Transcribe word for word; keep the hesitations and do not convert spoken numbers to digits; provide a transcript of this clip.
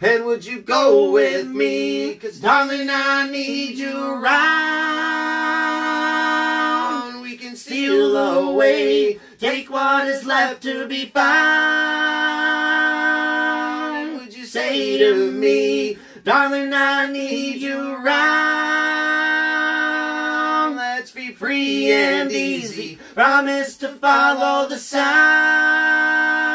And would you go with me? 'Cause darling, I need you around. We can steal away, take what is left to be found. Would you say to me, darling, I need you around. Let's be free and easy, promise to follow the sound.